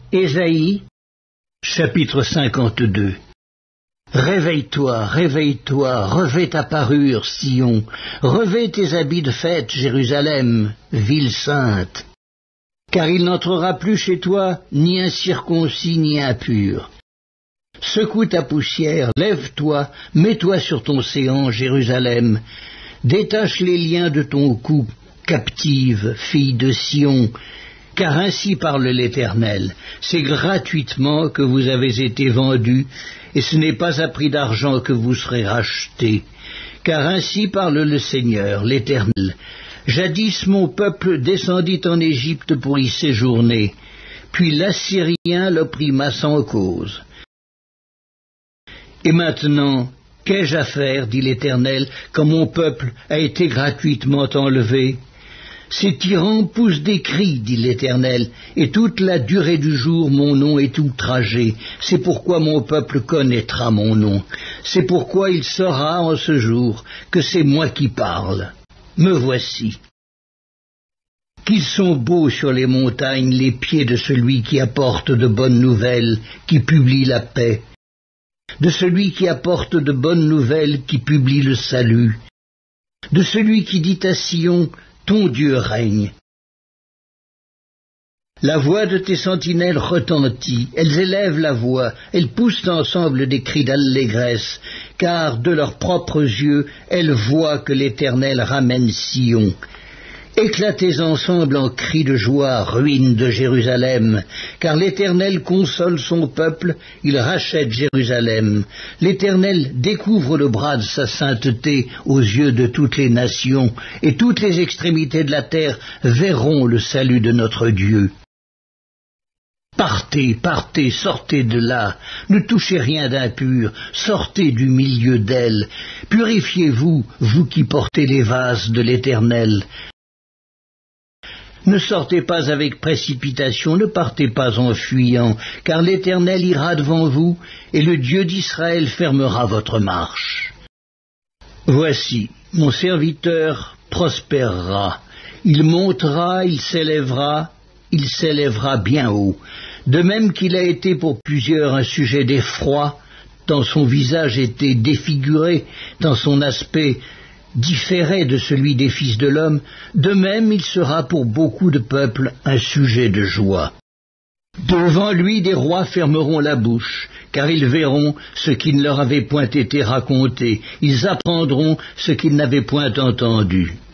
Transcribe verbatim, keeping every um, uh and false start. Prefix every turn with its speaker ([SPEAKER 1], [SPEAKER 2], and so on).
[SPEAKER 1] Ésaïe, chapitre cinquante-deux. Réveille-toi, réveille-toi, revêt ta parure, Sion, revêt tes habits de fête, Jérusalem, ville sainte. Car il n'entrera plus chez toi ni incirconcis ni impur. Secoue ta poussière, lève-toi, mets-toi sur ton séant, Jérusalem. Détache les liens de ton cou, captive, fille de Sion, car ainsi parle l'Éternel. C'est gratuitement que vous avez été vendus, et ce n'est pas à prix d'argent que vous serez rachetés. Car ainsi parle le Seigneur, l'Éternel. Jadis mon peuple descendit en Égypte pour y séjourner, puis l'Assyrien l'opprima sans cause. Et maintenant, qu'ai-je à faire, dit l'Éternel, quand mon peuple a été gratuitement enlevé? Ces tyrans poussent des cris, dit l'Éternel, et toute la durée du jour mon nom est outragé. C'est pourquoi mon peuple connaîtra mon nom. C'est pourquoi il saura en ce jour que c'est moi qui parle. Me voici. Qu'ils sont beaux sur les montagnes les pieds de celui qui apporte de bonnes nouvelles, qui publie la paix, de celui qui apporte de bonnes nouvelles, qui publie le salut, de celui qui dit à Sion, ton Dieu règne. La voix de tes sentinelles retentit, elles élèvent la voix, elles poussent ensemble des cris d'allégresse, car de leurs propres yeux, elles voient que l'Éternel ramène Sion. Éclatez ensemble en cris de joie, ruines de Jérusalem, car l'Éternel console son peuple, il rachète Jérusalem. L'Éternel découvre le bras de sa sainteté aux yeux de toutes les nations, et toutes les extrémités de la terre verront le salut de notre Dieu. Partez, partez, sortez de là, ne touchez rien d'impur, sortez du milieu d'elle, purifiez-vous, vous qui portez les vases de l'Éternel. Ne sortez pas avec précipitation, ne partez pas en fuyant, car l'Éternel ira devant vous, et le Dieu d'Israël fermera votre marche. Voici, mon serviteur prospérera, il montera, il s'élèvera, il s'élèvera bien haut, de même qu'il a été pour plusieurs un sujet d'effroi, tant son visage était défiguré, tant son aspect différait de celui des fils de l'homme, de même il sera pour beaucoup de peuples un sujet de joie. Devant lui des rois fermeront la bouche, car ils verront ce qui ne leur avait point été raconté, ils apprendront ce qu'ils n'avaient point entendu.